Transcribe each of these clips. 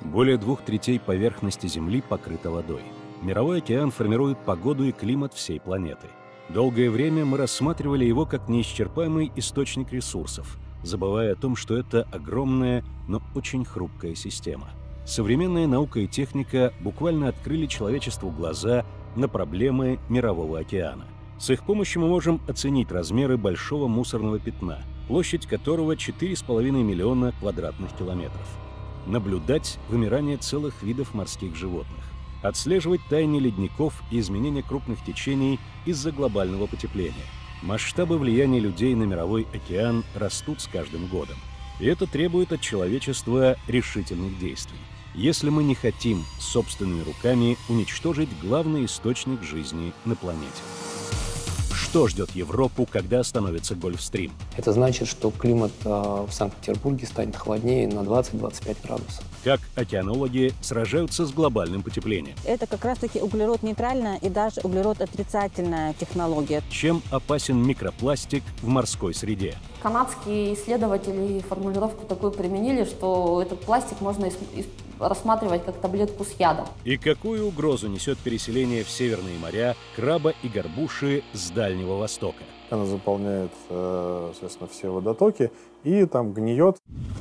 Более 2/3 поверхности Земли покрыта водой. Мировой океан формирует погоду и климат всей планеты. Долгое время мы рассматривали его как неисчерпаемый источник ресурсов, забывая о том, что это огромная, но очень хрупкая система. Современная наука и техника буквально открыли человечеству глаза на проблемы Мирового океана. С их помощью мы можем оценить размеры большого мусорного пятна, площадь которого 4,5 миллиона квадратных километров. Наблюдать вымирание целых видов морских животных. Отслеживать таяние ледников и изменения крупных течений из-за глобального потепления. Масштабы влияния людей на Мировой океан растут с каждым годом. И это требует от человечества решительных действий, если мы не хотим собственными руками уничтожить главный источник жизни на планете. Что ждет Европу, когда остановится Гольфстрим? Это значит, что климат в Санкт-Петербурге станет холоднее на 20-25 градусов. Как океанологи сражаются с глобальным потеплением? Это как раз-таки углерод-нейтральная и даже углерод-отрицательная технология. Чем опасен микропластик в морской среде? Канадские исследователи формулировку такую применили, что этот пластик можно рассматривать как таблетку с ядом. И какую угрозу несет переселение в северные моря краба и горбуши с Дальнего Востока? Она заполняет, соответственно, все водотоки и там гниет.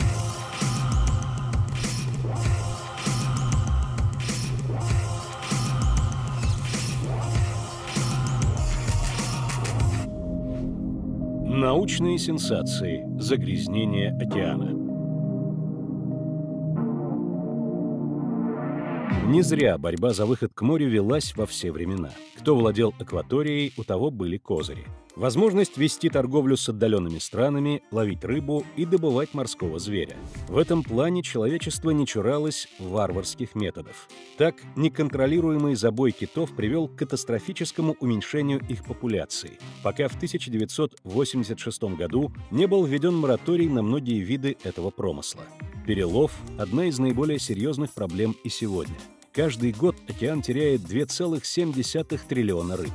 Научные сенсации. Загрязнение океана. Не зря борьба за выход к морю велась во все времена. Кто владел акваторией, у того были козыри. Возможность вести торговлю с отдаленными странами, ловить рыбу и добывать морского зверя. В этом плане человечество не чуралось варварских методов. Так, неконтролируемый забой китов привел к катастрофическому уменьшению их популяции, пока в 1986 году не был введен мораторий на многие виды этого промысла. Перелов – одна из наиболее серьезных проблем и сегодня. Каждый год океан теряет 2,7 триллиона рыб.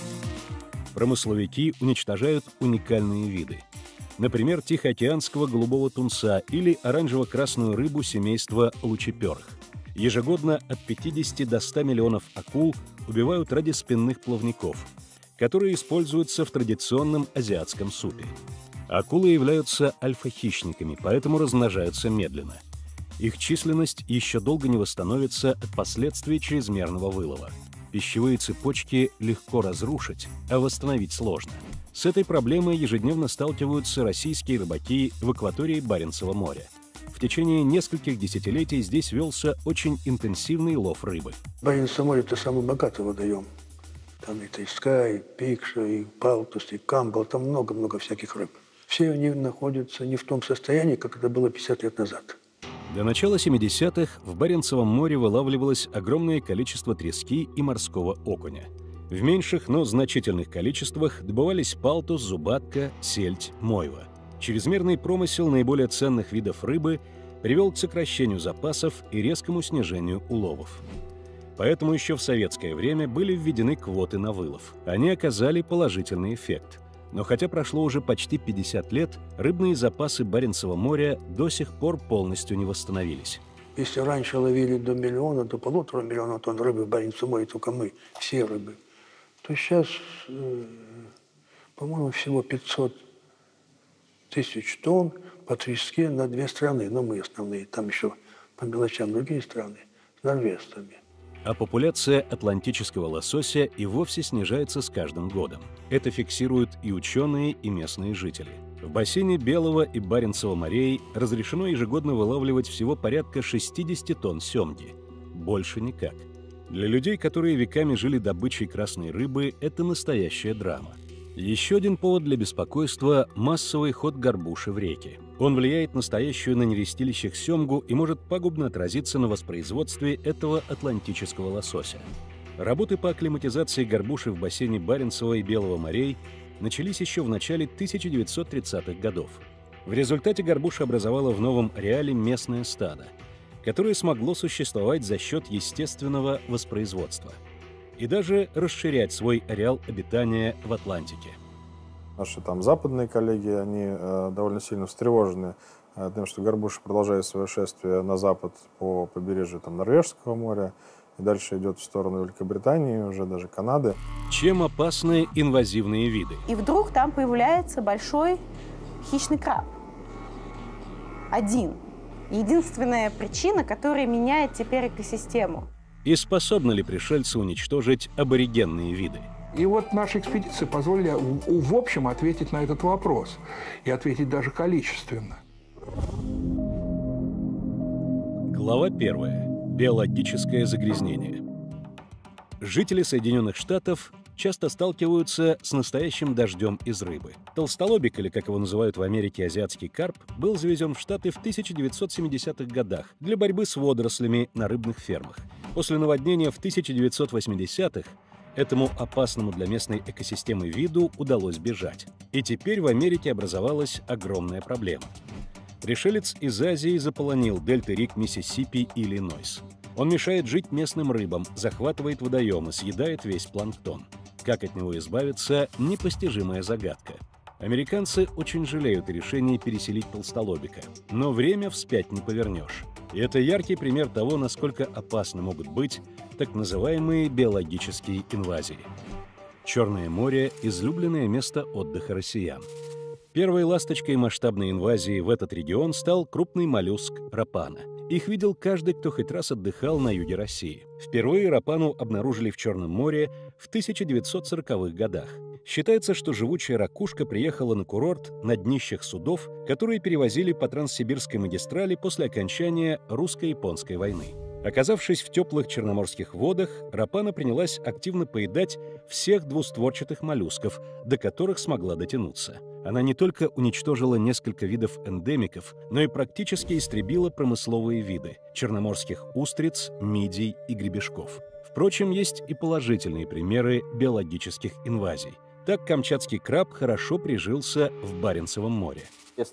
Промысловики уничтожают уникальные виды. Например, тихоокеанского голубого тунца или оранжево-красную рыбу семейства лучеперых. Ежегодно от 50 до 100 миллионов акул убивают ради спинных плавников, которые используются в традиционном азиатском супе. Акулы являются альфа-хищниками, поэтому размножаются медленно. Их численность еще долго не восстановится от последствий чрезмерного вылова. Пищевые цепочки легко разрушить, а восстановить сложно. С этой проблемой ежедневно сталкиваются российские рыбаки в акватории Баренцева моря. В течение нескольких десятилетий здесь велся очень интенсивный лов рыбы. Баренцево море – это самый богатый водоем. Там и треска, и пикша, и палтус, и камбал, там много-много всяких рыб. Все они находятся не в том состоянии, как это было 50 лет назад. До начала 70-х в Баренцевом море вылавливалось огромное количество трески и морского окуня. В меньших, но значительных количествах добывались палтус, зубатка, сельдь, мойва. Чрезмерный промысел наиболее ценных видов рыбы привел к сокращению запасов и резкому снижению уловов. Поэтому еще в советское время были введены квоты на вылов. Они оказали положительный эффект. Но хотя прошло уже почти 50 лет, рыбные запасы Баренцева моря до сих пор полностью не восстановились. Если раньше ловили до миллиона, до 1,5 миллиона тонн рыбы в Баренцевом море, только мы, все рыбы, то сейчас, по-моему, всего 500 тысяч тонн по треске на 2 страны. Но мы основные, там еще по мелочам другие страны, с норвежцами. А популяция атлантического лосося и вовсе снижается с каждым годом. Это фиксируют и ученые, и местные жители. В бассейне Белого и Баренцева морей разрешено ежегодно вылавливать всего порядка 60 тонн семги. Больше никак. Для людей, которые веками жили добычей красной рыбы, это настоящая драма. Еще один повод для беспокойства – массовый ход горбуши в реки. Он влияет на стоящую на нерестилищах семгу и может пагубно отразиться на воспроизводстве этого атлантического лосося. Работы по акклиматизации горбуши в бассейне Баренцева и Белого морей начались еще в начале 1930-х годов. В результате горбуша образовала в новом ареале местное стадо, которое смогло существовать за счет естественного воспроизводства и даже расширять свой ареал обитания в Атлантике. Наши там западные коллеги, они довольно сильно встревожены Тем, что горбуша продолжает свое шествие на запад по побережью Норвежского моря, и дальше идет в сторону Великобритании, уже даже Канады. Чем опасны инвазивные виды? И вдруг там появляется большой хищный краб. Один. Единственная причина, которая меняет теперь экосистему. И способны ли пришельцы уничтожить аборигенные виды? И вот наши экспедиции позволили в общем ответить на этот вопрос. И ответить даже количественно. Глава 1. Биологическое загрязнение. Жители Соединенных Штатов часто сталкиваются с настоящим дождем из рыбы. Толстолобик, или как его называют в Америке азиатский карп, был завезен в Штаты в 1970-х годах для борьбы с водорослями на рыбных фермах. После наводнения в 1980-х этому опасному для местной экосистемы виду удалось бежать. И теперь в Америке образовалась огромная проблема. Пришелец из Азии заполонил дельты рек Миссисипи и Иллинойс. Он мешает жить местным рыбам, захватывает водоемы, съедает весь планктон. Как от него избавиться – непостижимая загадка. Американцы очень жалеют о решении переселить толстолобика. Но время вспять не повернешь. И это яркий пример того, насколько опасны могут быть так называемые биологические инвазии. Черное море – излюбленное место отдыха россиян. Первой ласточкой масштабной инвазии в этот регион стал крупный моллюск рапана. Их видел каждый, кто хоть раз отдыхал на юге России. Впервые рапану обнаружили в Черном море в 1940-х годах. Считается, что живучая ракушка приехала на курорт на днищах судов, которые перевозили по Транссибирской магистрали после окончания русско-японской войны. Оказавшись в теплых черноморских водах, рапана принялась активно поедать всех двустворчатых моллюсков, до которых смогла дотянуться. Она не только уничтожила несколько видов эндемиков, но и практически истребила промысловые виды – черноморских устриц, мидий и гребешков. Впрочем, есть и положительные примеры биологических инвазий. Так камчатский краб хорошо прижился в Баренцевом море. С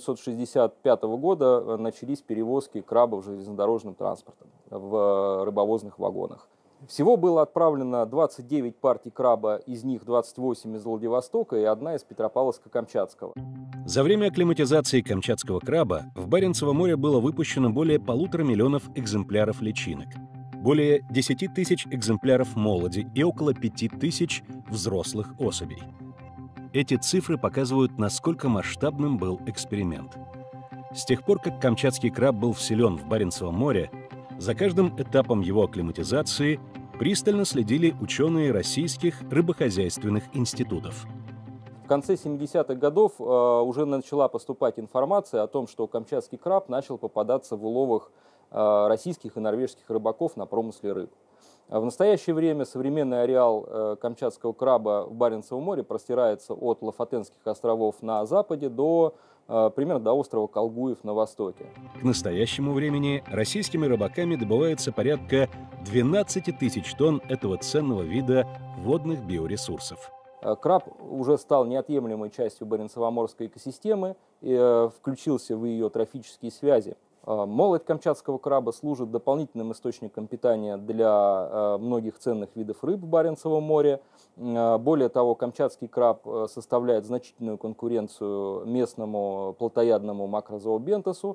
1965 года начались перевозки крабов железнодорожным транспортом в рыбовозных вагонах. Всего было отправлено 29 партий краба, из них 28 из Владивостока и 1 из Петропавловска-Камчатского. За время акклиматизации камчатского краба в Баренцево море было выпущено более 1,5 миллиона экземпляров личинок, более 10 тысяч экземпляров молоди и около 5 тысяч взрослых особей. Эти цифры показывают, насколько масштабным был эксперимент. С тех пор, как камчатский краб был вселен в Баренцево море, за каждым этапом его акклиматизации пристально следили ученые российских рыбохозяйственных институтов. В конце 70-х годов уже начала поступать информация о том, что камчатский краб начал попадаться в уловах российских и норвежских рыбаков на промысле рыб. В настоящее время современный ареал камчатского краба в Баренцевом море простирается от Лафатенских островов на западе до примерно до острова Колгуев на востоке. К настоящему времени российскими рыбаками добывается порядка 12 тысяч тонн этого ценного вида водных биоресурсов. Краб уже стал неотъемлемой частью Баренцево-морской экосистемы и включился в ее трофические связи. Молоть камчатского краба служит дополнительным источником питания для многих ценных видов рыб в Баренцевом море. Более того, камчатский краб составляет значительную конкуренцию местному плотоядному макрозообентосу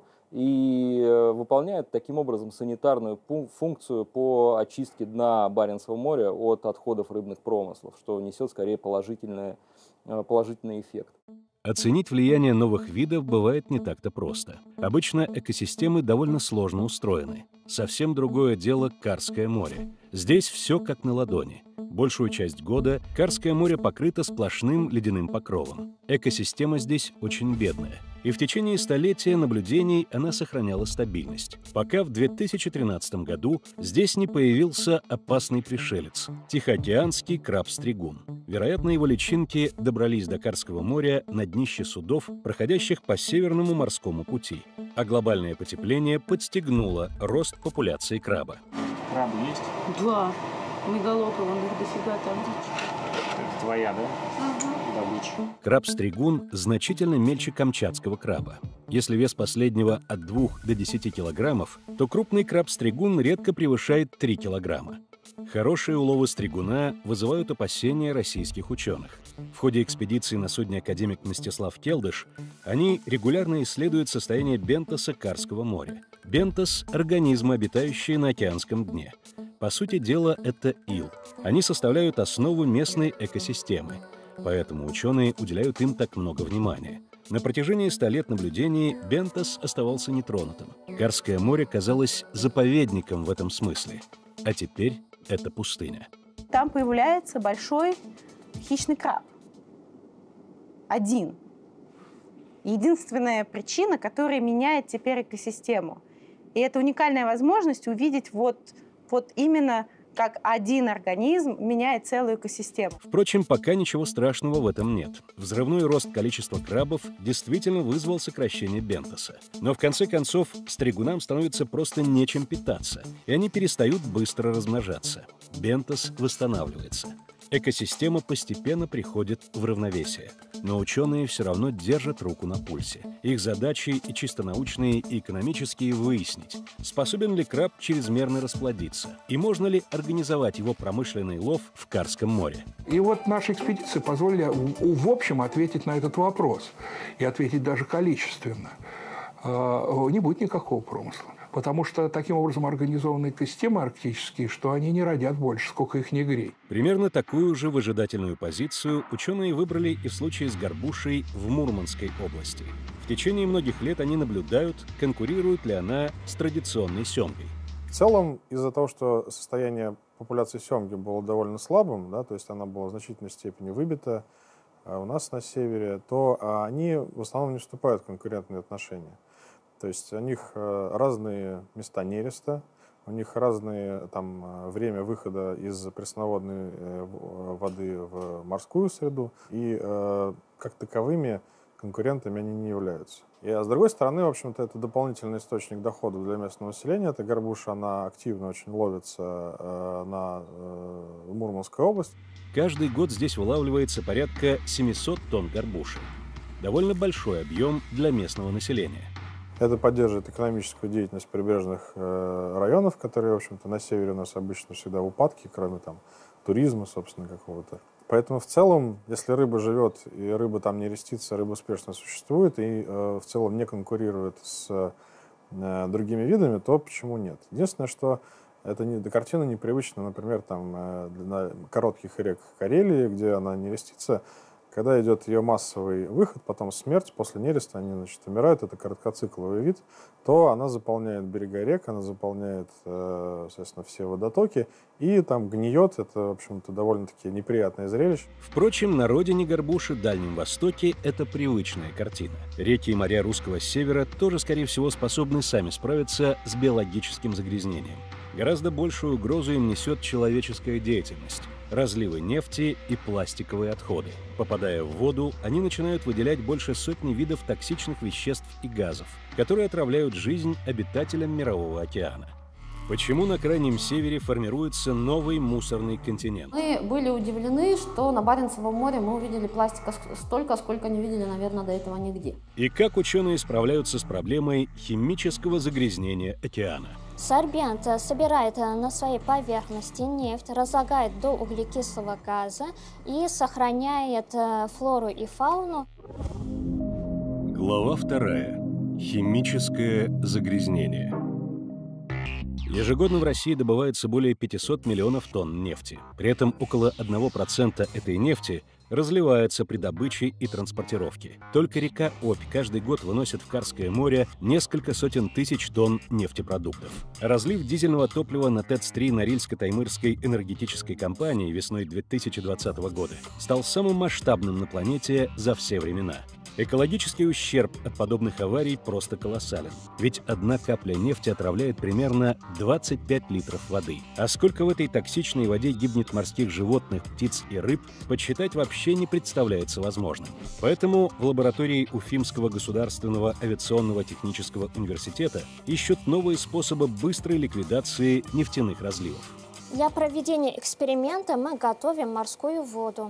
и выполняет таким образом санитарную функцию по очистке дна Баренцевого моря от отходов рыбных промыслов, что несет скорее положительный эффект. Оценить влияние новых видов бывает не так-то просто. Обычно экосистемы довольно сложно устроены. Совсем другое дело Карское море. Здесь все как на ладони. Большую часть года Карское море покрыто сплошным ледяным покровом. Экосистема здесь очень бедная. И в течение столетия наблюдений она сохраняла стабильность. Пока в 2013 году здесь не появился опасный пришелец – тихоокеанский краб-стригун. Вероятно, его личинки добрались до Карского моря на днище судов, проходящих по Северному морскому пути. А глобальное потепление подстегнуло рост популяции краба. Крабы есть? Да. Мегалопы, вон их дофига там. Это твоя, да? Добыча. Краб-стригун значительно мельче камчатского краба. Если вес последнего от 2 до 10 килограммов, то крупный краб-стригун редко превышает 3 килограмма. Хорошие уловы стригуна вызывают опасения российских ученых. В ходе экспедиции на судне академик Мстислав Келдыш они регулярно исследуют состояние бентоса Карского моря. Бентос – организмы, обитающие на океанском дне. По сути дела, это ил. Они составляют основу местной экосистемы. Поэтому ученые уделяют им так много внимания. На протяжении 100 лет наблюдений бентос оставался нетронутым. Карское море казалось заповедником в этом смысле. А теперь это пустыня. Там появляется большой хищный краб. Один. Единственная причина, которая меняет теперь экосистему. И это уникальная возможность увидеть вот именно как один организм меняет целую экосистему. Впрочем, пока ничего страшного в этом нет. Взрывной рост количества крабов действительно вызвал сокращение бентоса. Но в конце концов стригунам становится просто нечем питаться, и они перестают быстро размножаться. Бентос восстанавливается. Экосистема постепенно приходит в равновесие. Но ученые все равно держат руку на пульсе. Их задачи и чисто научные, и экономические выяснить, способен ли краб чрезмерно расплодиться, и можно ли организовать его промышленный лов в Карском море. И вот наши экспедиции позволили в общем ответить на этот вопрос. И ответить даже количественно. Не будет никакого промысла. Потому что таким образом организованы экосистемы арктические, что они не родят больше, сколько их не грей. Примерно такую же выжидательную позицию ученые выбрали и в случае с горбушей в Мурманской области. В течение многих лет они наблюдают, конкурирует ли она с традиционной семгой. В целом, из-за того, что состояние популяции семги было довольно слабым, да, то есть она была в значительной степени выбита у нас на севере, то они в основном не вступают в конкурентные отношения. То есть у них разные места нереста, у них разное время выхода из пресноводной воды в морскую среду, и как таковыми конкурентами они не являются. А с другой стороны, в общем-то, это дополнительный источник дохода для местного населения. Эта горбуша, она активно очень ловится в Мурманской области. Каждый год здесь вылавливается порядка 700 тонн горбуши. Довольно большой объем для местного населения. Это поддерживает экономическую деятельность прибрежных районов, которые, в общем-то, на севере у нас обычно всегда в упадке, кроме туризма, собственно, какого-то. Поэтому в целом, если рыба живет, и рыба там не рестится, рыба успешно существует и в целом не конкурирует с другими видами, то почему нет? Единственное, что эта картина непривычна, например, на коротких рек Карелии, где она не рестится. Когда идет ее массовый выход, потом смерть, после нереста они, умирают, это короткоцикловый вид, то она заполняет берега рек, она заполняет, соответственно, все водотоки, и там гниет. Это, в общем-то, довольно-таки неприятное зрелище. Впрочем, на родине горбуши, Дальнем Востоке, это привычная картина. Реки и моря русского севера тоже, скорее всего, способны сами справиться с биологическим загрязнением. Гораздо большую угрозу им несет человеческая деятельность. Разливы нефти и пластиковые отходы. Попадая в воду, они начинают выделять больше сотни видов токсичных веществ и газов, которые отравляют жизнь обитателям Мирового океана. Почему на Крайнем Севере формируется новый мусорный континент? Мы были удивлены, что на Баренцевом море мы увидели пластика столько, сколько не видели, наверное, до этого нигде. И как ученые справляются с проблемой химического загрязнения океана? Сорбент собирает на своей поверхности нефть, разлагает до углекислого газа и сохраняет флору и фауну. Глава 2. Химическое загрязнение. Ежегодно в России добывается более 500 миллионов тонн нефти. При этом около 1% этой нефти разливается при добыче и транспортировке. Только река Обь каждый год выносит в Карское море несколько сотен тысяч тонн нефтепродуктов. Разлив дизельного топлива на ТЭЦ-3 Норильско-Таймырской энергетической компании весной 2020 года стал самым масштабным на планете за все времена. Экологический ущерб от подобных аварий просто колоссален. Ведь одна капля нефти отравляет примерно 25 литров воды. А сколько в этой токсичной воде гибнет морских животных, птиц и рыб, подсчитать вообще не представляется возможным. Поэтому в лаборатории Уфимского государственного авиационного технического университета ищут новые способы быстрой ликвидации нефтяных разливов. Для проведения эксперимента мы готовим морскую воду.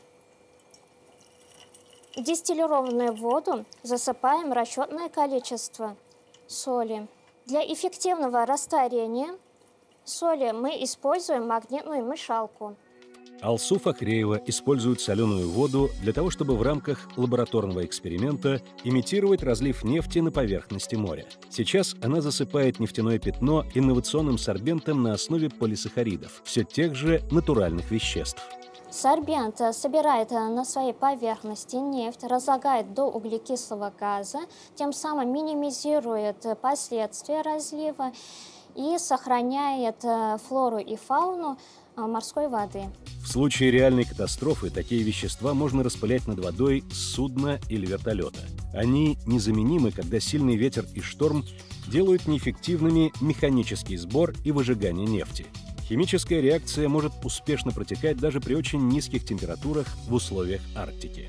В дистиллированную воду засыпаем расчетное количество соли. Для эффективного растворения соли мы используем магнитную мешалку. Алсу Фахреева использует соленую воду для того, чтобы в рамках лабораторного эксперимента имитировать разлив нефти на поверхности моря. Сейчас она засыпает нефтяное пятно инновационным сорбентом на основе полисахаридов, все тех же натуральных веществ. Сорбент собирает на своей поверхности нефть, разлагает до углекислого газа, тем самым минимизирует последствия разлива и сохраняет флору и фауну морской воды. В случае реальной катастрофы такие вещества можно распылять над водой с судна или вертолета. Они незаменимы, когда сильный ветер и шторм делают неэффективными механический сбор и выжигание нефти. Химическая реакция может успешно протекать даже при очень низких температурах в условиях Арктики.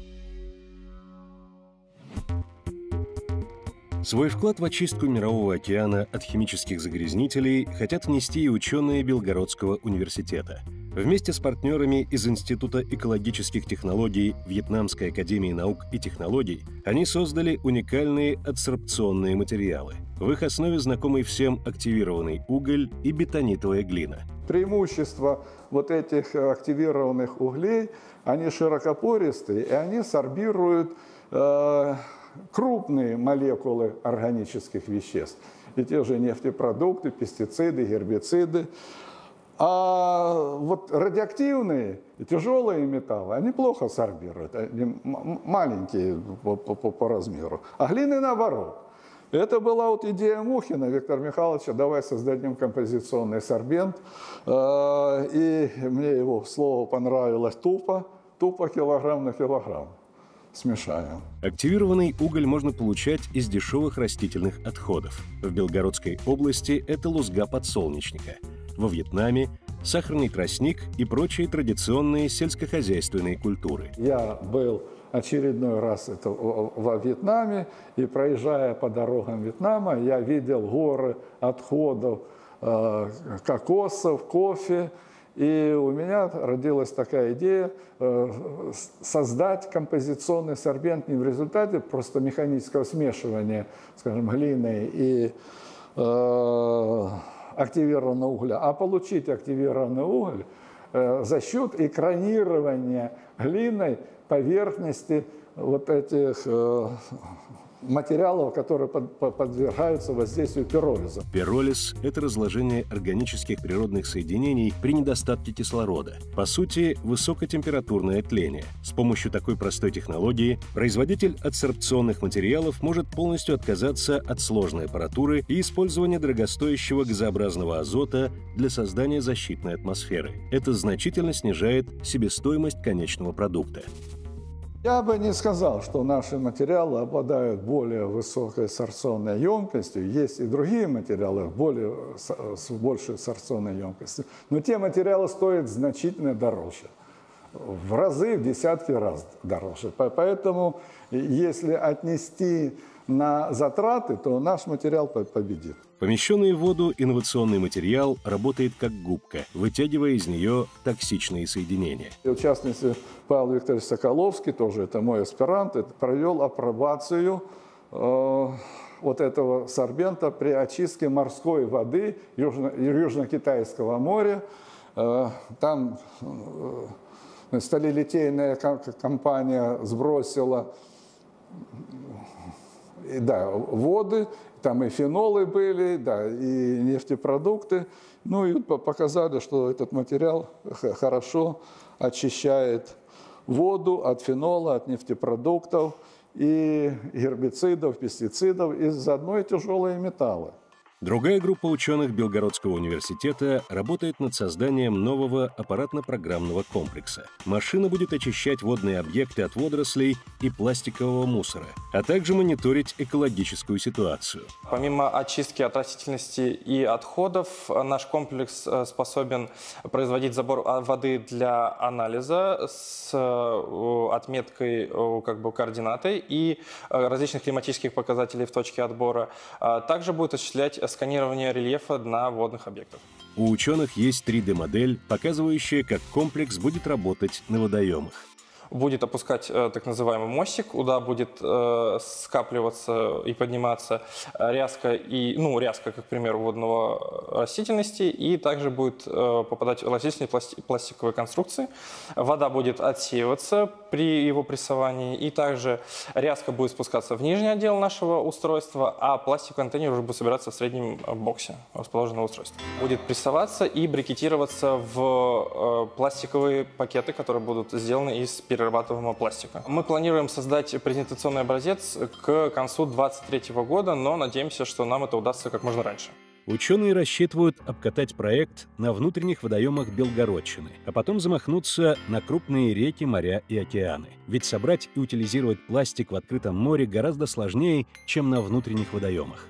Свой вклад в очистку Мирового океана от химических загрязнителей хотят внести и ученые Белгородского университета. Вместе с партнерами из Института экологических технологий Вьетнамской академии наук и технологий они создали уникальные адсорбционные материалы. В их основе знакомый всем активированный уголь и бетонитовая глина. Преимущество вот этих активированных углей, они широкопористые, и они сорбируют крупные молекулы органических веществ. И те же нефтепродукты, пестициды, гербициды. А вот радиоактивные и тяжелые металлы, они плохо сорбируют, они маленькие по размеру. А глины наоборот. Это была вот идея Мухина, Виктора Михайловича, давай создадим композиционный сорбент. И мне его слово понравилось тупо килограмм на килограмм. Смешаем. Активированный уголь можно получать из дешевых растительных отходов. В Белгородской области это лузга подсолнечника. Во Вьетнаме – сахарный тростник и прочие традиционные сельскохозяйственные культуры. Я был очередной раз во Вьетнаме, и проезжая по дорогам Вьетнама, я видел горы отходов кокосов, кофе. И у меня родилась такая идея создать композиционный сорбент не в результате просто механического смешивания, скажем, глины и активированного угля, а получить активированный уголь за счет экранирования глиной поверхности вот этих материалов, которые подвергаются воздействию пиролиза. Пиролиз – это разложение органических природных соединений при недостатке кислорода. По сути, высокотемпературное тление. С помощью такой простой технологии производитель адсорбционных материалов может полностью отказаться от сложной аппаратуры и использования дорогостоящего газообразного азота для создания защитной атмосферы. Это значительно снижает себестоимость конечного продукта. Я бы не сказал, что наши материалы обладают более высокой сорбционной емкостью. Есть и другие материалы с большей сорбционной емкостью. Но те материалы стоят значительно дороже. В разы, в десятки раз дороже. Поэтому, если отнести на затраты, то наш материал победит. Помещенный в воду инновационный материал работает как губка, вытягивая из нее токсичные соединения. В частности, Павел Викторович Соколовский, тоже это мой аспирант, провел апробацию вот этого сорбента при очистке морской воды Южно-Китайского моря. Там сталелитейная компания сбросила воды, там и фенолы были, и нефтепродукты. Ну и показали, что этот материал хорошо очищает воду от фенола, от нефтепродуктов и гербицидов, пестицидов и заодно и тяжелые металлы. Другая группа ученых Белгородского университета работает над созданием нового аппаратно-программного комплекса. Машина будет очищать водные объекты от водорослей и пластикового мусора, а также мониторить экологическую ситуацию. Помимо очистки от растительности и отходов, наш комплекс способен производить забор воды для анализа с отметкой координатой и различных климатических показателей в точке отбора. Также будет осуществлять сканирование рельефа дна водных объектов. У ученых есть 3D-модель, показывающая, как комплекс будет работать на водоемах. будет опускать так называемый мостик, куда будет скапливаться и подниматься ряска, ряска, как пример, водного растительности, и также будет попадать в растительные пластиковые конструкции. Вода будет отсеиваться при его прессовании, и также ряска будет спускаться в нижний отдел нашего устройства, а пластиковый контейнер уже будет собираться в среднем боксе расположенного устройства. Будет прессоваться и брикетироваться в пластиковые пакеты, которые будут сделаны из перерабатываемого пластика. Мы планируем создать презентационный образец к концу 2023 года, но надеемся, что нам это удастся как можно раньше. Ученые рассчитывают обкатать проект на внутренних водоемах Белгородчины, а потом замахнуться на крупные реки, моря и океаны. Ведь собрать и утилизировать пластик в открытом море гораздо сложнее, чем на внутренних водоемах.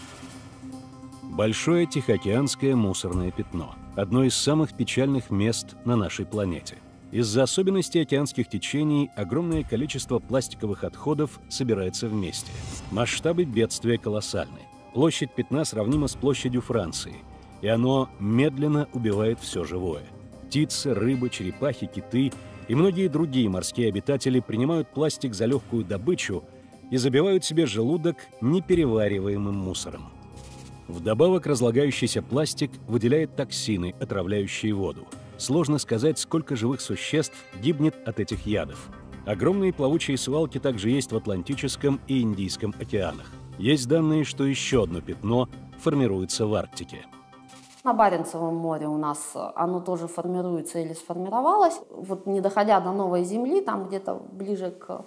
Большое Тихоокеанское мусорное пятно – одно из самых печальных мест на нашей планете. Из-за особенностей океанских течений огромное количество пластиковых отходов собирается вместе. Масштабы бедствия колоссальны. Площадь пятна сравнима с площадью Франции, и оно медленно убивает все живое. Птицы, рыбы, черепахи, киты и многие другие морские обитатели принимают пластик за легкую добычу и забивают себе желудок неперевариваемым мусором. Вдобавок разлагающийся пластик выделяет токсины, отравляющие воду. Сложно сказать, сколько живых существ гибнет от этих ядов. Огромные плавучие свалки также есть в Атлантическом и Индийском океанах. Есть данные, что еще одно пятно формируется в Арктике. На Баренцевом море у нас оно тоже формируется или сформировалось. Вот не доходя до Новой Земли, там где-то ближе к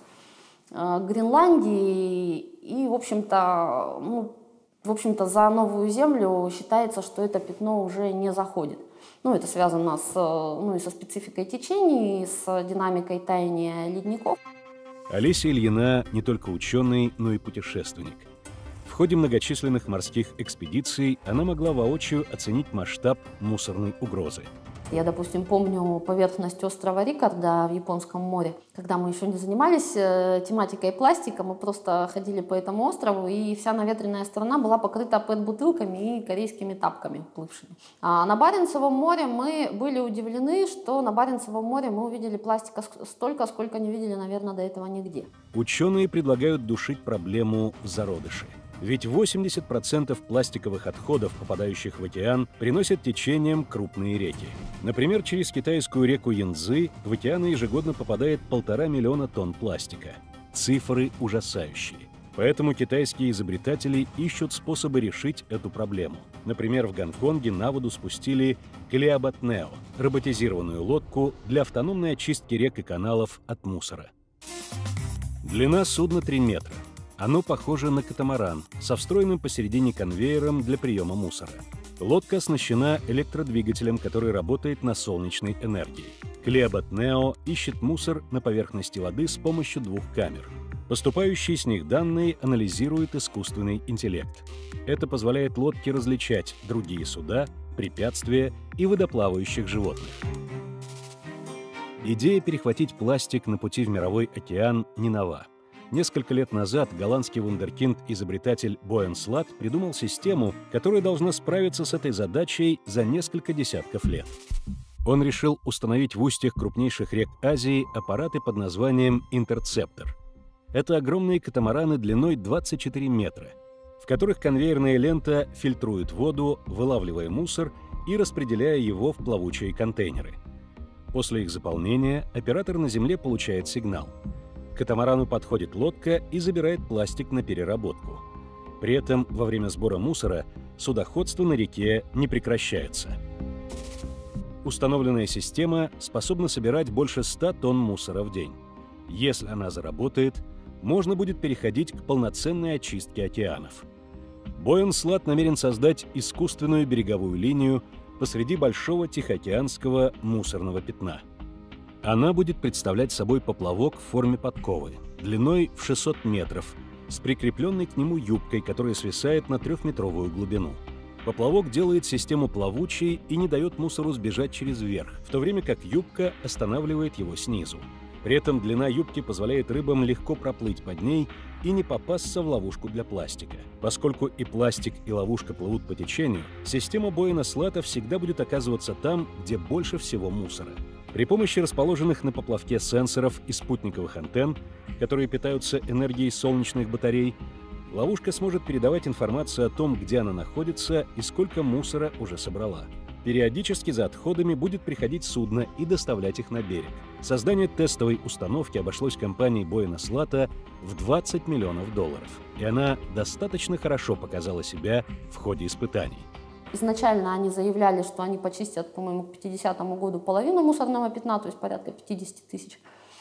Гренландии, и, в общем-то, за Новую Землю считается, что это пятно уже не заходит. Это связано и со спецификой течений, и с динамикой таяния ледников. Олеся Ильина не только ученый, но и путешественник. В ходе многочисленных морских экспедиций она могла воочию оценить масштаб мусорной угрозы. Я, допустим, помню поверхность острова Рикарда в Японском море. Когда мы еще не занимались тематикой пластика, мы просто ходили по этому острову, и вся наветренная сторона была покрыта ПЭТ-бутылками и корейскими тапками плывшими. А на Баренцевом море мы были удивлены, что на Баренцевом море мы увидели пластика столько, сколько не видели, наверное, до этого нигде. Ученые предлагают душить проблему в зародыше. Ведь 80% пластиковых отходов, попадающих в океан, приносят течением крупные реки. Например, через китайскую реку Янцзы в океаны ежегодно попадает 1,5 миллиона тонн пластика. Цифры ужасающие. Поэтому китайские изобретатели ищут способы решить эту проблему. Например, в Гонконге на воду спустили Клеобат Нео – роботизированную лодку для автономной очистки рек и каналов от мусора. Длина судна 3 метра. Оно похоже на катамаран со встроенным посередине конвейером для приема мусора. Лодка оснащена электродвигателем, который работает на солнечной энергии. Клеобат Нео ищет мусор на поверхности воды с помощью 2 камер. Поступающие с них данные анализирует искусственный интеллект. Это позволяет лодке различать другие суда, препятствия и водоплавающих животных. Идея перехватить пластик на пути в мировой океан не нова. Несколько лет назад голландский вундеркинд-изобретатель Боян Слат придумал систему, которая должна справиться с этой задачей за несколько десятков лет. Он решил установить в устьях крупнейших рек Азии аппараты под названием «Интерцептор». Это огромные катамараны длиной 24 метра, в которых конвейерная лента фильтрует воду, вылавливая мусор и распределяя его в плавучие контейнеры. После их заполнения оператор на земле получает сигнал. К катамарану подходит лодка и забирает пластик на переработку. При этом во время сбора мусора судоходство на реке не прекращается. Установленная система способна собирать больше 100 тонн мусора в день. Если она заработает, можно будет переходить к полноценной очистке океанов. Боян Слат намерен создать искусственную береговую линию посреди большого Тихоокеанского мусорного пятна. Она будет представлять собой поплавок в форме подковы, длиной в 600 метров, с прикрепленной к нему юбкой, которая свисает на 3-метровую глубину. Поплавок делает систему плавучей и не дает мусору сбежать через верх, в то время как юбка останавливает его снизу. При этом длина юбки позволяет рыбам легко проплыть под ней и не попасться в ловушку для пластика. Поскольку и пластик, и ловушка плывут по течению, система Бояна Слата всегда будет оказываться там, где больше всего мусора. При помощи расположенных на поплавке сенсоров и спутниковых антенн, которые питаются энергией солнечных батарей, ловушка сможет передавать информацию о том, где она находится и сколько мусора уже собрала. Периодически за отходами будет приходить судно и доставлять их на берег. Создание тестовой установки обошлось компании Buenos Lata в $20 миллионов, и она достаточно хорошо показала себя в ходе испытаний. Изначально они заявляли, что они почистят, по-моему, к 50 году половину мусорного пятна, то есть порядка 50 тысяч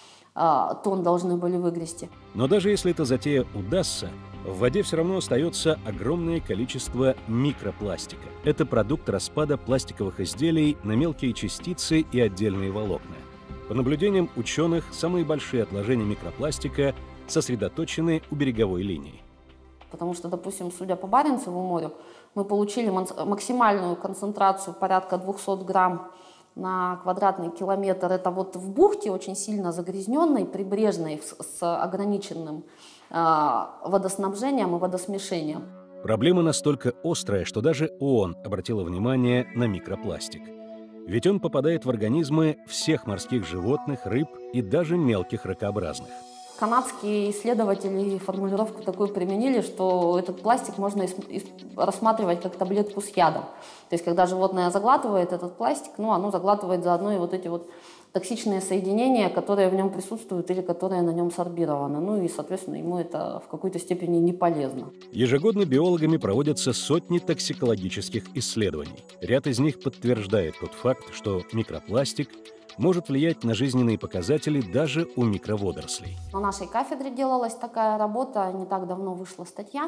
тонн должны были выгрести. Но даже если эта затея удастся, в воде все равно остается огромное количество микропластика. Это продукт распада пластиковых изделий на мелкие частицы и отдельные волокна. По наблюдениям ученых, самые большие отложения микропластика сосредоточены у береговой линии. Потому что, допустим, судя по Баренцеву морю, мы получили максимальную концентрацию порядка 200 грамм на квадратный километр. Это вот в бухте, очень сильно загрязненной, прибрежной, с ограниченным водоснабжением и водосмешением. Проблема настолько острая, что даже ООН обратила внимание на микропластик. Ведь он попадает в организмы всех морских животных, рыб и даже мелких ракообразных. Канадские исследователи формулировку такую применили, что этот пластик можно рассматривать как таблетку с ядом. То есть, когда животное заглатывает этот пластик, оно заглатывает заодно и вот эти вот токсичные соединения, которые в нем присутствуют или которые на нем сорбированы. И, соответственно, ему это в какой-то степени не полезно. Ежегодно биологами проводятся сотни токсикологических исследований. Ряд из них подтверждает тот факт, что микропластик может влиять на жизненные показатели даже у микроводорослей. На нашей кафедре делалась такая работа, не так давно вышла статья.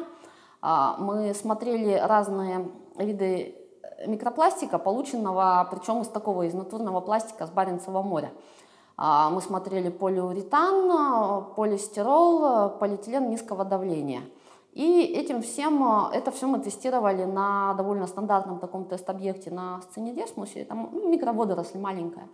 Мы смотрели разные виды микропластика, полученного, причем из натурного пластика с Баренцева моря. Мы смотрели полиуретан, полистирол, полиэтилен низкого давления. И это все мы тестировали на довольно стандартном таком тест-объекте на Сценидесмусе. Там микроводоросль маленькая.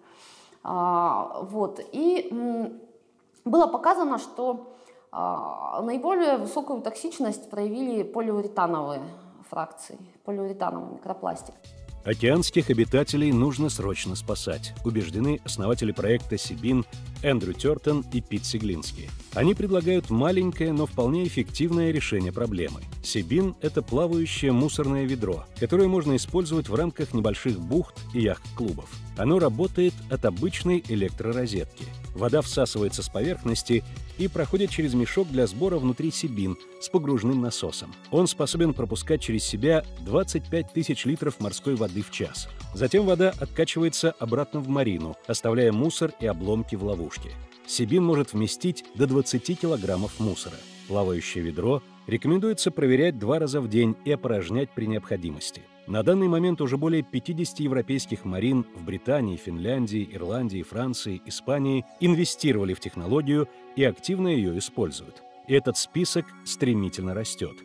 И было показано, что наиболее высокую токсичность проявили полиуретановые фракции, полиуретановый микропластик. Океанских обитателей нужно срочно спасать, убеждены основатели проекта Сибин Эндрю Тёртон и Пит Сиглински. Они предлагают маленькое, но вполне эффективное решение проблемы. Сибин — это плавающее мусорное ведро, которое можно использовать в рамках небольших бухт и яхт-клубов. Оно работает от обычной электророзетки. Вода всасывается с поверхности и проходит через мешок для сбора внутри Сибин с погружным насосом. Он способен пропускать через себя 25 тысяч литров морской воды в час. Затем вода откачивается обратно в марину, оставляя мусор и обломки в ловушке. Сибин может вместить до 20 килограммов мусора. Плавающее ведро рекомендуется проверять 2 раза в день и опорожнять при необходимости. На данный момент уже более 50 европейских марин в Британии, Финляндии, Ирландии, Франции, Испании инвестировали в технологию и активно ее используют. И этот список стремительно растет.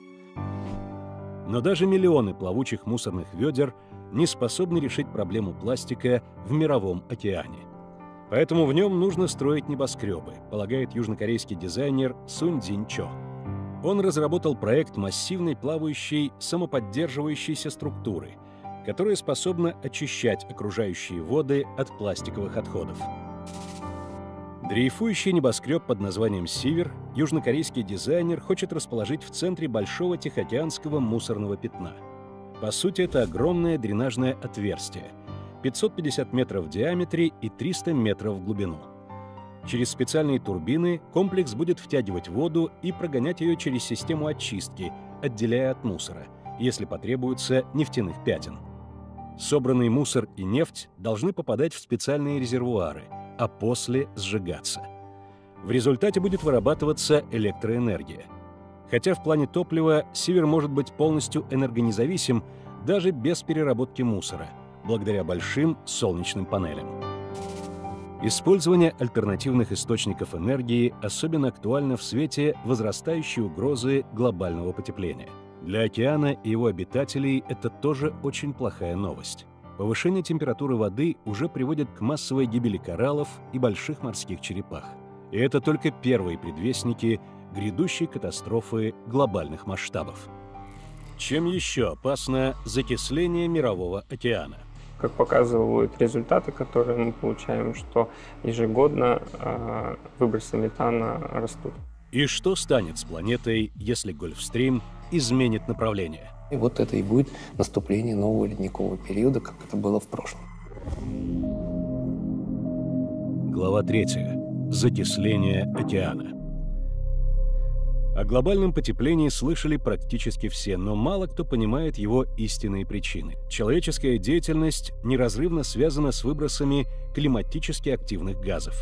Но даже миллионы плавучих мусорных ведер не способны решить проблему пластика в мировом океане. Поэтому в нем нужно строить небоскребы, полагает южнокорейский дизайнер Сун Дзин Чо. Он разработал проект массивной плавающей самоподдерживающейся структуры, которая способна очищать окружающие воды от пластиковых отходов. Дрейфующий небоскреб под названием «Сивер» южнокорейский дизайнер хочет расположить в центре большого тихоокеанского мусорного пятна. По сути, это огромное дренажное отверстие, 550 метров в диаметре и 300 метров в глубину. Через специальные турбины комплекс будет втягивать воду и прогонять ее через систему очистки, отделяя от мусора, если потребуется нефтяных пятен. Собранный мусор и нефть должны попадать в специальные резервуары, а после сжигаться. В результате будет вырабатываться электроэнергия. Хотя в плане топлива Сивер может быть полностью энергонезависим даже без переработки мусора, благодаря большим солнечным панелям. Использование альтернативных источников энергии особенно актуально в свете возрастающей угрозы глобального потепления. Для океана и его обитателей это тоже очень плохая новость. Повышение температуры воды уже приводит к массовой гибели кораллов и больших морских черепах. И это только первые предвестники грядущей катастрофы глобальных масштабов. Чем еще опасно закисление Мирового океана? Как показывают результаты, которые мы получаем, что ежегодно выбросы метана растут. И что станет с планетой, если Гольфстрим изменит направление? И вот это и будет наступление нового ледникового периода, как это было в прошлом. Глава 3. Закисление океана. О глобальном потеплении слышали практически все, но мало кто понимает его истинные причины. Человеческая деятельность неразрывно связана с выбросами климатически активных газов.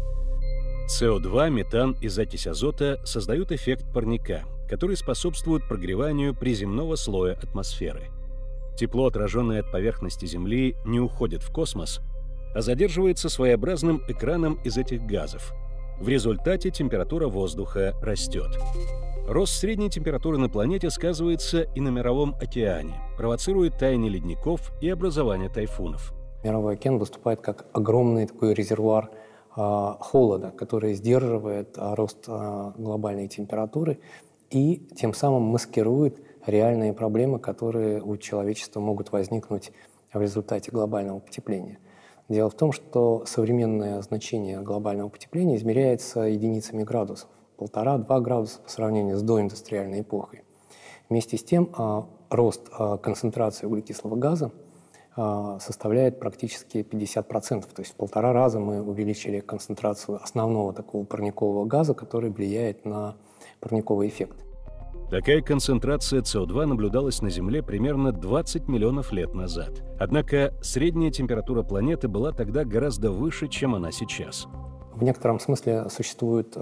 СО2, метан и закись азота создают эффект парника, который способствует прогреванию приземного слоя атмосферы. Тепло, отраженное от поверхности Земли, не уходит в космос, а задерживается своеобразным экраном из этих газов. В результате температура воздуха растет. Рост средней температуры на планете сказывается и на Мировом океане, провоцирует таяние ледников и образование тайфунов. Мировой океан выступает как огромный такой резервуар холода, который сдерживает рост глобальной температуры и тем самым маскирует реальные проблемы, которые у человечества могут возникнуть в результате глобального потепления. Дело в том, что современное значение глобального потепления измеряется единицами градусов. 1,5–2 градуса по сравнению с доиндустриальной эпохой. Вместе с тем рост концентрации углекислого газа составляет практически 50%. То есть в 1,5 раза мы увеличили концентрацию основного такого парникового газа, который влияет на парниковый эффект. Такая концентрация СО2 наблюдалась на Земле примерно 20 миллионов лет назад. Однако средняя температура планеты была тогда гораздо выше, чем она сейчас. В некотором смысле существует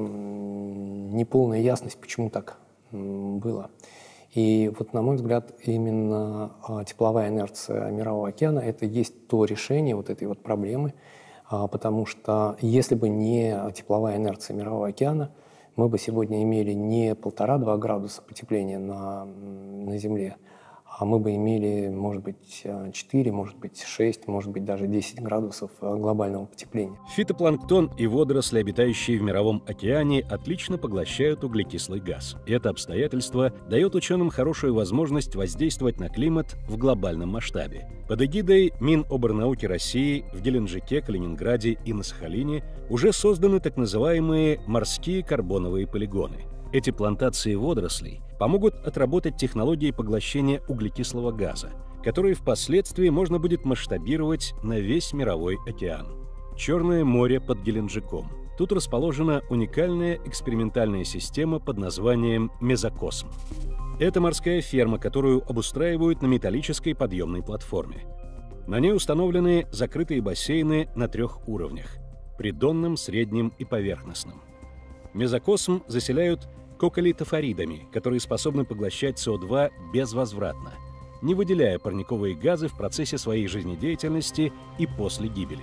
неполная ясность, почему так было. И вот, на мой взгляд, именно тепловая инерция Мирового океана – это есть то решение вот этой вот проблемы, потому что если бы не тепловая инерция Мирового океана, мы бы сегодня имели не 1,5–2 градуса потепления на Земле, а мы бы имели, может быть, 4, может быть, 6, может быть, даже 10 градусов глобального потепления. Фитопланктон и водоросли, обитающие в Мировом океане, отлично поглощают углекислый газ. Это обстоятельство дает ученым хорошую возможность воздействовать на климат в глобальном масштабе. Под эгидой Миноборнауки России в Геленджике, Калининграде и на Сахалине уже созданы так называемые морские карбоновые полигоны. Эти плантации водорослей помогут отработать технологии поглощения углекислого газа, которые впоследствии можно будет масштабировать на весь Мировой океан. Черное море под Геленджиком. Тут расположена уникальная экспериментальная система под названием «Мезокосм». Это морская ферма, которую обустраивают на металлической подъемной платформе. На ней установлены закрытые бассейны на 3 уровнях – придонном, среднем и поверхностном. Мезокосм заселяют кокалитофоридами, которые способны поглощать СО2 безвозвратно, не выделяя парниковые газы в процессе своей жизнедеятельности и после гибели.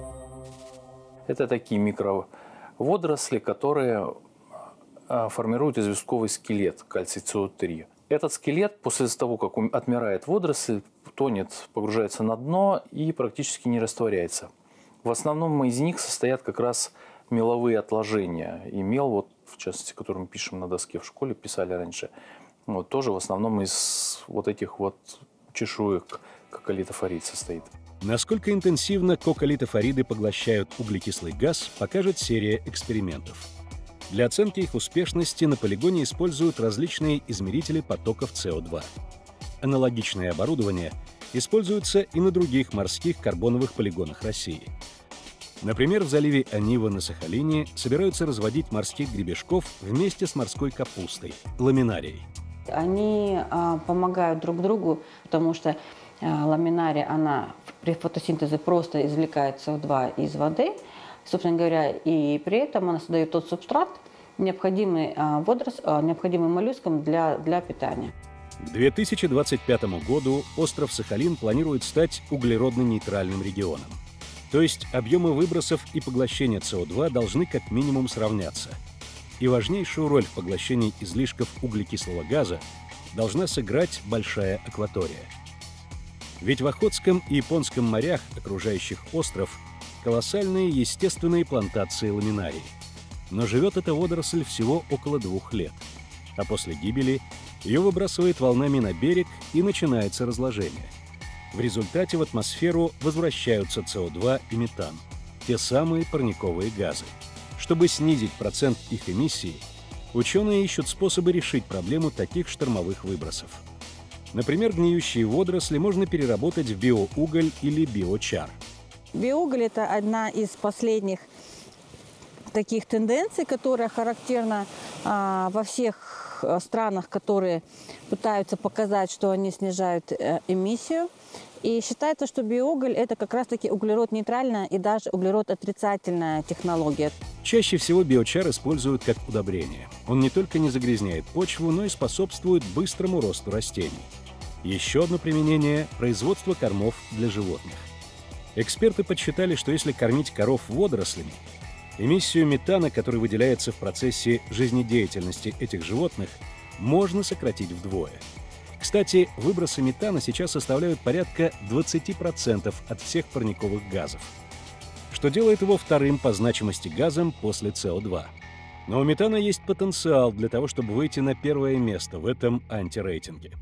Это такие микроводоросли, которые формируют известковый скелет кальций-СО3. Этот скелет после того, как отмирает водоросль, тонет, погружается на дно и практически не растворяется. В основном из них состоят как раз меловые отложения. И мел, вот, в частности, который мы пишем на доске в школе, писали раньше, вот, тоже в основном из вот этих вот чешуек кокалитофорид состоит. Насколько интенсивно кокалитофориды поглощают углекислый газ, покажет серия экспериментов. Для оценки их успешности на полигоне используют различные измерители потоков СО2. Аналогичное оборудование используется и на других морских карбоновых полигонах России. Например, в заливе Онива на Сахалине собираются разводить морских гребешков вместе с морской капустой – ламинарией. Они помогают друг другу, потому что ламинария, она при фотосинтезе просто извлекает СО2 из воды, собственно говоря, и при этом она создает тот субстрат, необходимый моллюскам для питания. К 2025 году остров Сахалин планирует стать углеродно-нейтральным регионом. То есть объемы выбросов и поглощения СО2 должны как минимум сравняться. И важнейшую роль в поглощении излишков углекислого газа должна сыграть большая акватория. Ведь в Охотском и Японском морях, окружающих остров, колоссальные естественные плантации ламинарии. Но живет эта водоросль всего около 2 лет. А после гибели ее выбрасывает волнами на берег и начинается разложение. В результате в атмосферу возвращаются СО2 и метан, те самые парниковые газы. Чтобы снизить процент их эмиссии, ученые ищут способы решить проблему таких штормовых выбросов. Например, гниющие водоросли можно переработать в биоуголь или биочар. Биоуголь – это одна из последних таких тенденций, которая характерна во всех странах, которые пытаются показать, что они снижают эмиссию. И считается, что биоуголь – это как раз-таки углерод-нейтральная и даже углерод-отрицательная технология. Чаще всего биочар используют как удобрение. Он не только не загрязняет почву, но и способствует быстрому росту растений. Еще одно применение – производство кормов для животных. Эксперты подсчитали, что если кормить коров водорослями, эмиссию метана, который выделяется в процессе жизнедеятельности этих животных, можно сократить вдвое. Кстати, выбросы метана сейчас составляют порядка 20% от всех парниковых газов, что делает его вторым по значимости газом после СО2. Но у метана есть потенциал для того, чтобы выйти на первое место в этом антирейтинге.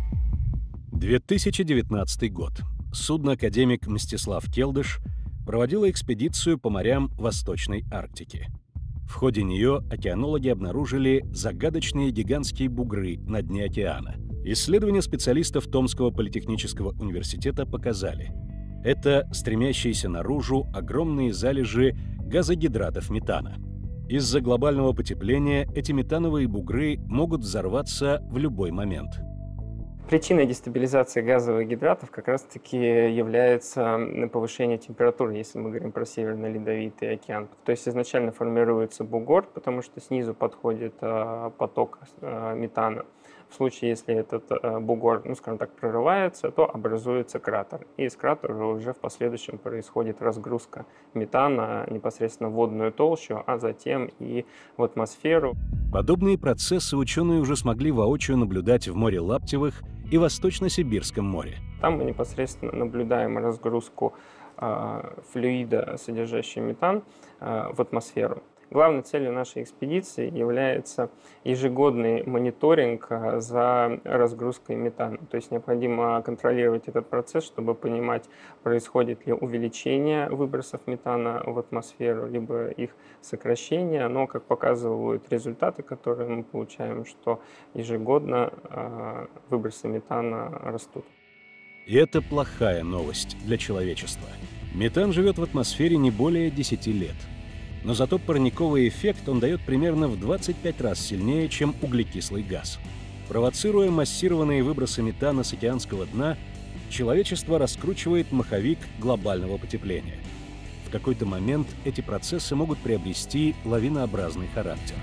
2019 год. Судно-академик Мстислав Келдыш проводила экспедицию по морям Восточной Арктики. В ходе нее океанологи обнаружили загадочные гигантские бугры на дне океана. Исследования специалистов Томского политехнического университета показали, это стремящиеся наружу огромные залежи газогидратов метана. Из-за глобального потепления эти метановые бугры могут взорваться в любой момент. Причиной дестабилизации газовых гидратов как раз-таки является повышение температуры, если мы говорим про Северный Ледовитый океан. То есть изначально формируется бугор, потому что снизу подходит поток метана. В случае, если этот бугор, скажем так, прорывается, то образуется кратер. И из кратера уже в последующем происходит разгрузка метана непосредственно в водную толщу, а затем и в атмосферу. Подобные процессы ученые уже смогли воочию наблюдать в море Лаптевых и Восточно-Сибирском море. Там мы непосредственно наблюдаем разгрузку флюида, содержащего метан, в атмосферу. Главной целью нашей экспедиции является ежегодный мониторинг за разгрузкой метана. То есть необходимо контролировать этот процесс, чтобы понимать, происходит ли увеличение выбросов метана в атмосферу, либо их сокращение. Но, как показывают результаты, которые мы получаем, что ежегодно выбросы метана растут. И это плохая новость для человечества. Метан живет в атмосфере не более 10 лет. Но зато парниковый эффект он дает примерно в 25 раз сильнее, чем углекислый газ. Провоцируя массированные выбросы метана с океанского дна, человечество раскручивает маховик глобального потепления. В какой-то момент эти процессы могут приобрести лавинообразный характер.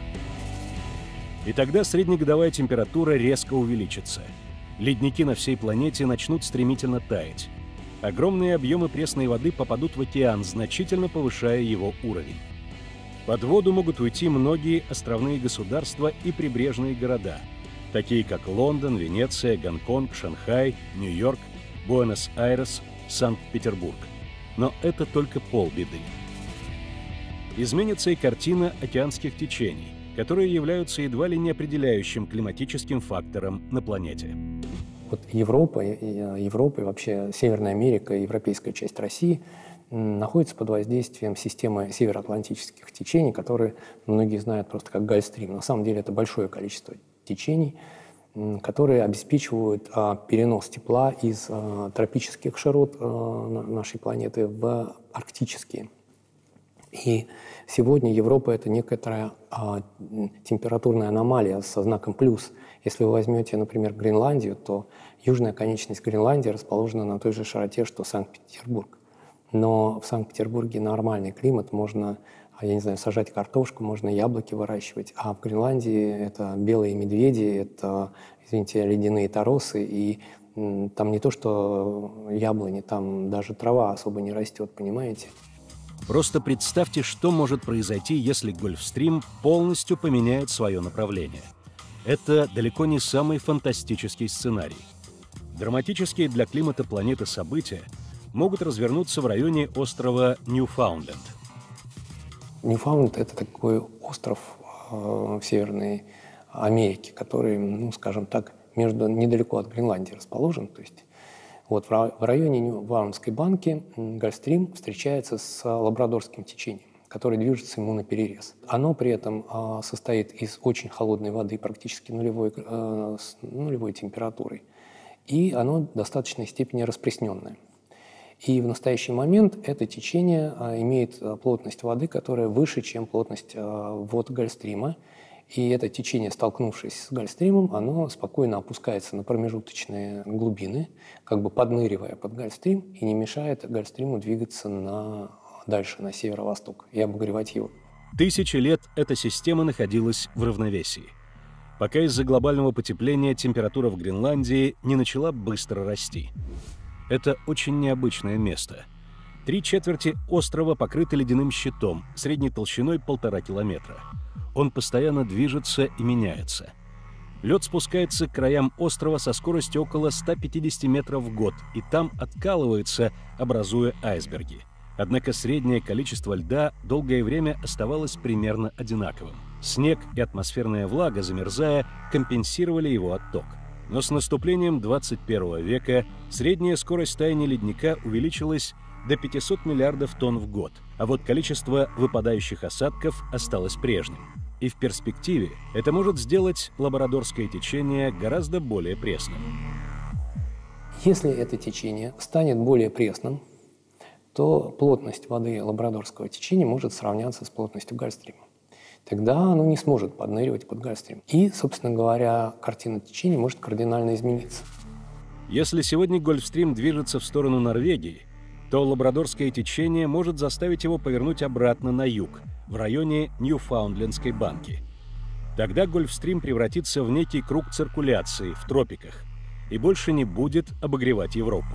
И тогда среднегодовая температура резко увеличится. Ледники на всей планете начнут стремительно таять. Огромные объемы пресной воды попадут в океан, значительно повышая его уровень. Под воду могут уйти многие островные государства и прибрежные города, такие как Лондон, Венеция, Гонконг, Шанхай, Нью-Йорк, Буэнос-Айрес, Санкт-Петербург. Но это только полбеды. Изменится и картина океанских течений, которые являются едва ли не определяющим климатическим фактором на планете. Вот Европа и вообще Северная Америка и европейская часть России находится под воздействием системы североатлантических течений, которые многие знают просто как Гольфстрим. На самом деле это большое количество течений, которые обеспечивают перенос тепла из тропических широт нашей планеты в арктические. И сегодня Европа – это некоторая температурная аномалия со знаком плюс. Если вы возьмете, например, Гренландию, то южная конечность Гренландии расположена на той же широте, что Санкт-Петербург. Но в Санкт-Петербурге нормальный климат, можно, я не знаю, сажать картошку, можно яблоки выращивать, а в Гренландии это белые медведи, это, извините, ледяные торосы, и там не то что яблони, там даже трава особо не растет, понимаете? Просто представьте, что может произойти, если Гольфстрим полностью поменяет свое направление. Это далеко не самый фантастический сценарий. Драматические для климата планеты события могут развернуться в районе острова Ньюфаундленд. Ньюфаундленд – это такой остров в Северной Америке, который, скажем так, недалеко от Гренландии расположен. То есть Вот в районе Нью-Вармской банки Гольфстрим встречается с лабрадорским течением, которое движется ему на перерез. Оно при этом состоит из очень холодной воды, практически с нулевой температурой, и оно в достаточной степени распресненное. И в настоящий момент это течение имеет плотность воды, которая выше, чем плотность вод Гольфстрима. И это течение, столкнувшись с Гольфстримом, оно спокойно опускается на промежуточные глубины, как бы подныривая под Гольфстрим, и не мешает Гольфстриму двигаться дальше, на северо-восток, и обогревать его. Тысячи лет эта система находилась в равновесии, пока из-за глобального потепления температура в Гренландии не начала быстро расти. Это очень необычное место. 3/4 острова покрыты ледяным щитом средней толщиной 1,5 километра. Он постоянно движется и меняется. Лед спускается к краям острова со скоростью около 150 метров в год, и там откалывается, образуя айсберги. Однако среднее количество льда долгое время оставалось примерно одинаковым. Снег и атмосферная влага, замерзая, компенсировали его отток. Но с наступлением 21 века средняя скорость таяния ледника увеличилась до 500 миллиардов тонн в год, а вот количество выпадающих осадков осталось прежним. И в перспективе это может сделать лабрадорское течение гораздо более пресным. Если это течение станет более пресным, то плотность воды лабрадорского течения может сравняться с плотностью Гольфстрима. Тогда оно не сможет подныривать под Гольфстрим. И, собственно говоря, картина течения может кардинально измениться. Если сегодня Гольфстрим движется в сторону Норвегии, то лабрадорское течение может заставить его повернуть обратно на юг, в районе Ньюфаундлендской банки. Тогда Гольфстрим превратится в некий круг циркуляции в тропиках и больше не будет обогревать Европу.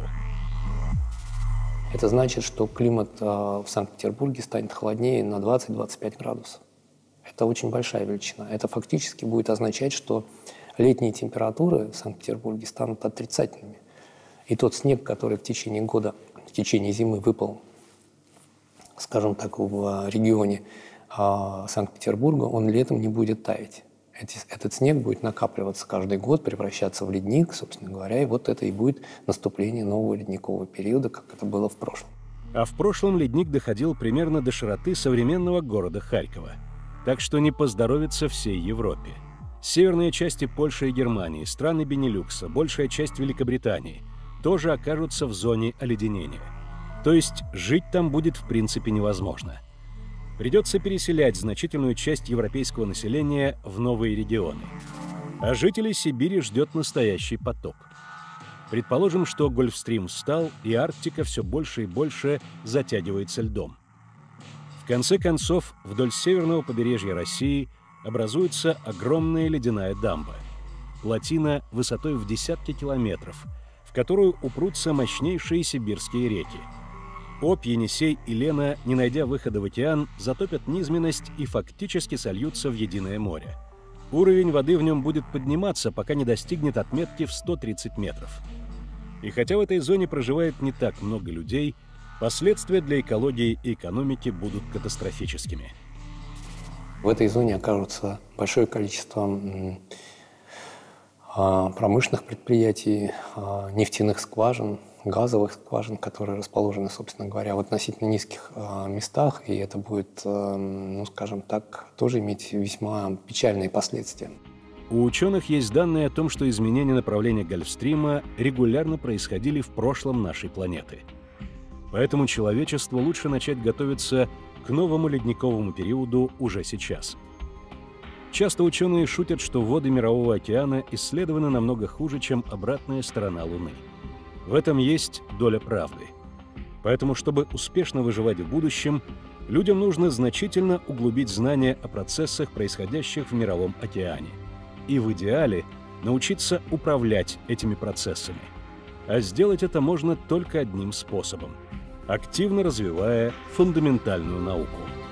Это значит, что климат в Санкт-Петербурге станет холоднее на 20-25 градусов. Это очень большая величина. Это фактически будет означать, что летние температуры в Санкт-Петербурге станут отрицательными. И тот снег, который в течение года, в течение зимы выпал, скажем так, в регионе Санкт-Петербурга, он летом не будет таять. Этот снег будет накапливаться каждый год, превращаться в ледник, собственно говоря, и вот это и будет наступление нового ледникового периода, как это было в прошлом. А в прошлом ледник доходил примерно до широты современного города Харькова. Так что не поздоровится всей Европе. Северные части Польши и Германии, страны Бенилюкса, большая часть Великобритании тоже окажутся в зоне оледенения. То есть жить там будет в принципе невозможно. Придется переселять значительную часть европейского населения в новые регионы. А жителей Сибири ждет настоящий потоп. Предположим, что Гольфстрим встал, и Арктика все больше и больше затягивается льдом. В конце концов, вдоль северного побережья России образуется огромная ледяная дамба. Плотина высотой в десятки километров, в которую упрутся мощнейшие сибирские реки. Обь, Енисей и Лена, не найдя выхода в океан, затопят низменность и фактически сольются в единое море. Уровень воды в нем будет подниматься, пока не достигнет отметки в 130 метров. И хотя в этой зоне проживает не так много людей, последствия для экологии и экономики будут катастрофическими. В этой зоне окажется большое количество промышленных предприятий, нефтяных скважин, газовых скважин, которые расположены, собственно говоря, в относительно низких местах, и это будет, ну, скажем так, тоже иметь весьма печальные последствия. У ученых есть данные о том, что изменения направления Гольфстрима регулярно происходили в прошлом нашей планеты. Поэтому человечеству лучше начать готовиться к новому ледниковому периоду уже сейчас. Часто ученые шутят, что воды Мирового океана исследованы намного хуже, чем обратная сторона Луны. В этом есть доля правды. Поэтому, чтобы успешно выживать в будущем, людям нужно значительно углубить знания о процессах, происходящих в Мировом океане. И в идеале научиться управлять этими процессами. А сделать это можно только одним способом – активно развивая фундаментальную науку.